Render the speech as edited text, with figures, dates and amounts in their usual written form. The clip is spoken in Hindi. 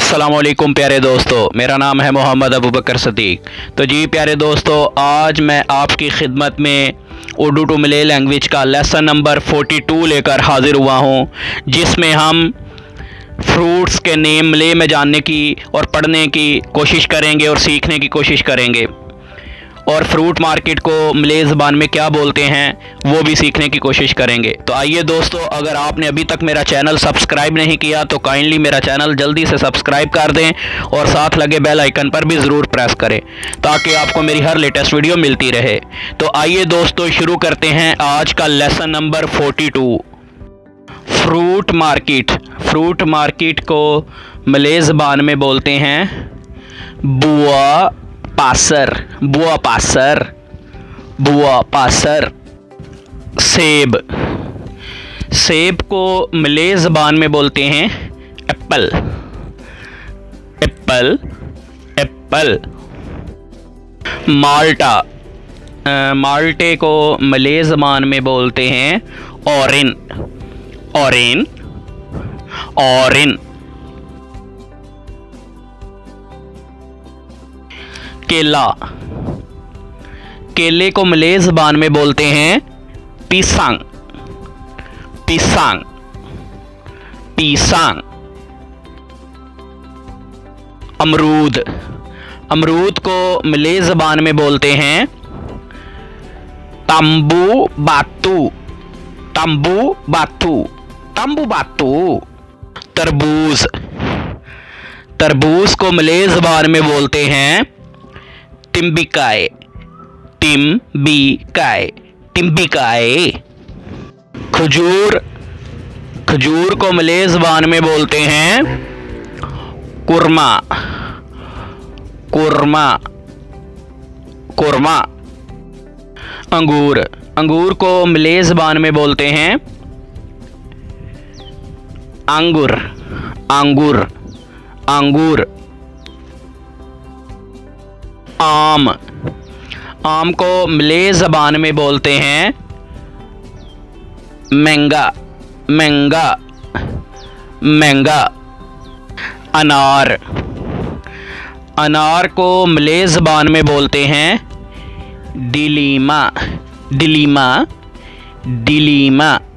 अस्सलामुअलैकुम प्यारे दोस्तों, मेरा नाम है मोहम्मद अबू बकर सदीक। तो जी प्यारे दोस्तों, आज मैं आपकी खिदमत में उर्दू टू मलय लैंग्वेज का लेसन नंबर 42 लेकर हाज़िर हुआ हूँ, जिसमें हम फ्रूट्स के नेम मलय में जानने की और पढ़ने की कोशिश करेंगे और सीखने की कोशिश करेंगे, और फ्रूट मार्केट को मलय ज़बान में क्या बोलते हैं वो भी सीखने की कोशिश करेंगे। तो आइए दोस्तों, अगर आपने अभी तक मेरा चैनल सब्सक्राइब नहीं किया तो काइंडली मेरा चैनल जल्दी से सब्सक्राइब कर दें और साथ लगे बेल आइकन पर भी ज़रूर प्रेस करें ताकि आपको मेरी हर लेटेस्ट वीडियो मिलती रहे। तो आइए दोस्तों, शुरू करते हैं आज का lesson number 42। Fruit market. Fruit market को मलय ज़बान में बोलते हैं बुआ पासर। बुआ पासर, बुआ पासर। सेब। सेब को मलय ज़बान में बोलते हैं एप्पल। Apple, apple. माल्टा। माल्टे को मलय ज़बान में बोलते हैं ऑरेन। ऑरेन, ऑरेन। केला। केले को मलय ज़बान में बोलते हैं पीसांग। पीसांग, पीसांग। अमरूद। अमरूद को मलय ज़बान में बोलते हैं तंबू बातू। तंबू बातू, तंबू बातू। तरबूज। तरबूज को मलय ज़बान में बोलते हैं टिम्बिकाय। टिम्बिकाय, टिम्बिकाय। खजूर। खजूर को मलय ज़बान में बोलते हैं कुरमा। कुरमा, कुरमा। अंगूर। अंगूर को मलय ज़बान में बोलते हैं अंगूर। अंगूर, अंगूर। आम। आम को मलय ज़बान में बोलते हैं मैंगा। मैंगा, मैंगा। अनार। अनार को मलय ज़बान में बोलते हैं डिलीमा। Dilemma, dilemma.